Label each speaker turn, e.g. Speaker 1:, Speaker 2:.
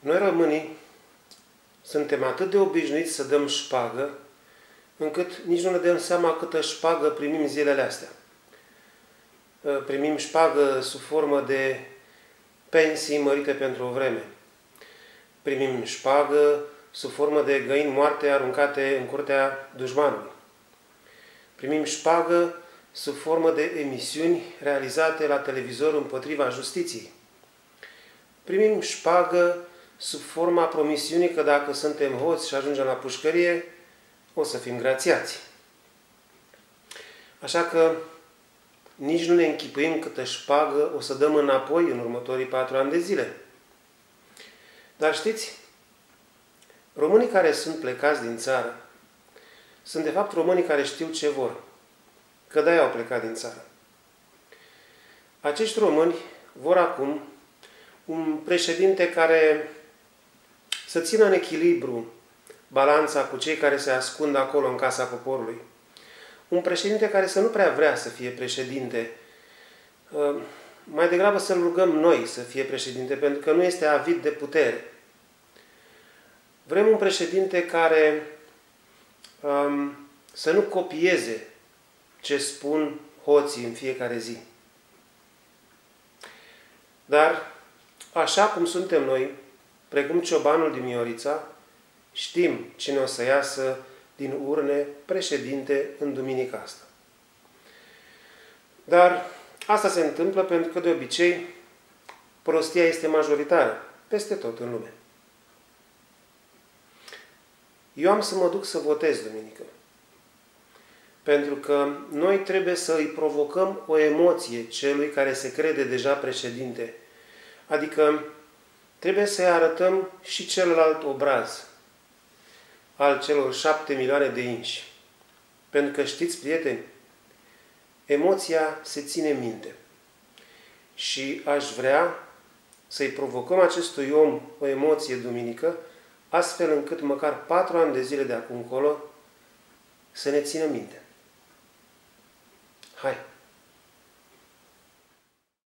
Speaker 1: Noi românii suntem atât de obișnuiți să dăm șpagă, încât nici nu ne dăm seama câtă șpagă primim zilele astea. Primim șpagă sub formă de pensii mărite pentru o vreme. Primim șpagă sub formă de găini moarte aruncate în curtea dușmanului. Primim șpagă sub formă de emisiuni realizate la televizor împotriva justiției. Primim șpagă sub forma promisiunii că dacă suntem hoți și ajungem la pușcărie, o să fim grațiați. Așa că nici nu ne închipuim câtă șpagă o să dăm înapoi în următorii 4 ani de zile. Dar știți, românii care sunt plecați din țară sunt de fapt românii care știu ce vor, că de-aia au plecat din țară. Acești români vor acum un președinte care să țină în echilibru balanța cu cei care se ascund acolo în casa poporului. Un președinte care să nu prea vrea să fie președinte, mai degrabă să-l rugăm noi să fie președinte, pentru că nu este avid de putere. Vrem un președinte care să nu copieze ce spun hoții în fiecare zi. Dar, așa cum suntem noi, precum ciobanul din Miorița, știm cine o să iasă din urne președinte în duminica asta. Dar asta se întâmplă pentru că, de obicei, prostia este majoritară peste tot în lume. Eu am să mă duc să votez duminică. Pentru că noi trebuie să îi provocăm o emoție celui care se crede deja președinte. Adică trebuie să-i arătăm și celălalt obraz al celor 7 milioane de inși. Pentru că știți, prieteni, emoția se ține minte. Și aș vrea să-i provocăm acestui om o emoție duminică, astfel încât măcar 4 ani de zile de acum încolo să ne țină minte. Hai!